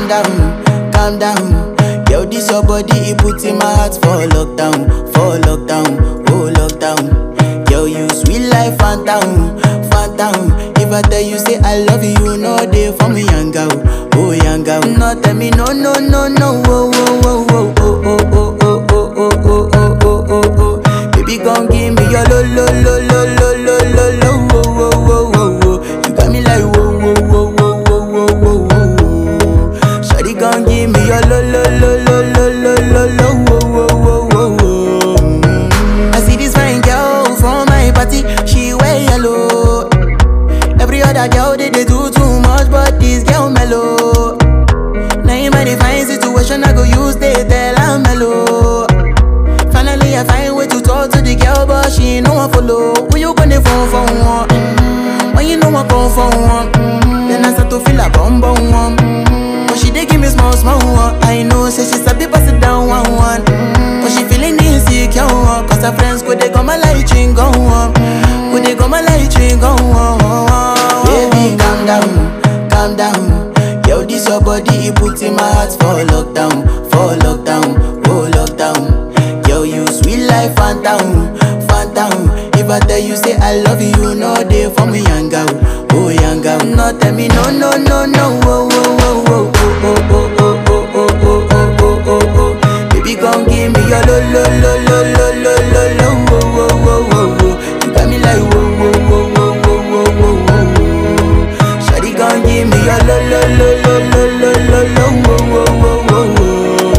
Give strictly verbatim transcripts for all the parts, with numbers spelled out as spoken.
down, calm down. Yo, this your body, it puts in my heart for lockdown, for lockdown, oh lockdown. Yo, you sweet life, phantom, phantom. If I tell you say I love you, you know they for me, young girl, oh young girl. No, tell me no, no, no, no, oh, oh, oh, oh, oh, oh, oh, oh, oh, oh, oh, oh, oh, oh. Baby, gon' give me your lo, lo, lo, lo, lo, lo, lo, lo, oh, oh, oh, oh, oh. You got me like whoa, whoa, whoa, whoa, whoa, whoa, whoa, whoa. Shawty gon' give me your lo, lo, lo, lo, lo, lo, lo, lo, oh, oh, oh, oh, oh. I see this fine girl from my party, she wear yellow. Every other girl they, they do too much, but this girl mellow. Now in my fine situation, I go use they tell I'm mellow. Finally I find way to talk to the girl, but she ain't no one follow. Who you gonna phone for one? Mm-hmm. When you know I come for one, mm-hmm. Then I start to feel a bum bum one. Mm-hmm. But she dey give me small small one. I know say she sabi pass it down one one. Mm-hmm. But she feeling insecure one, cause her friends go they come my light ring go on. Go they come my light ring go on. Baby calm down, calm down. Yo, this your body, it puts in my heart for lockdown, for lockdown, oh lockdown. Yo, you sweet life, phantom, phantom. If I tell you say I love you, you know they for me, young girl, oh young girl. No, tell me no, no, no, no, oh, oh, oh, oh, oh, oh, oh, oh, oh, oh, oh, oh, oh, oh. Baby, gon' give me your lo, lo, lo, lo, lo, lo, lo, lo, oh, oh, oh, oh, oh. You got me like whoa, whoa, whoa, whoa, whoa, whoa, whoa, whoa. Shawty gon' give me your lo, lo, lo, lo, lo, lo, lo, lo, oh, oh, oh, oh, oh.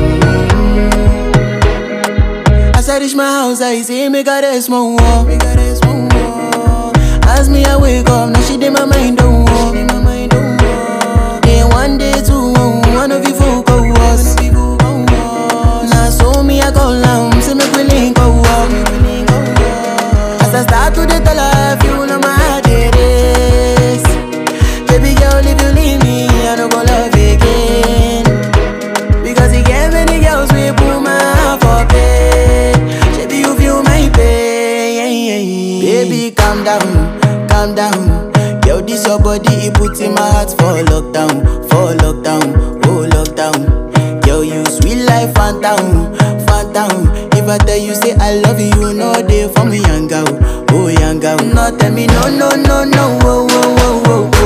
As I reach my house, I see me got a small wall. Me got a small wall. As me I wake up, now she did my mind don't walk. Day one, day two, one of you folk go was. Now so me I go down, say me we link go up. As I start to the tell her, you know my heart it is. Baby girl, if you leave me, I don't go love again. Because you get many girls we put my heart for pain. Baby, you feel my pain. Baby, calm down, calm down. Yo, this your body, it puts in my heart for lockdown, for lockdown, oh lockdown. Yo, you sweet life, phantom, phantom. If I tell you say I love you, you know they for me, young girl, oh young girl. No, tell me no, no, no, no, oh, oh, oh, oh.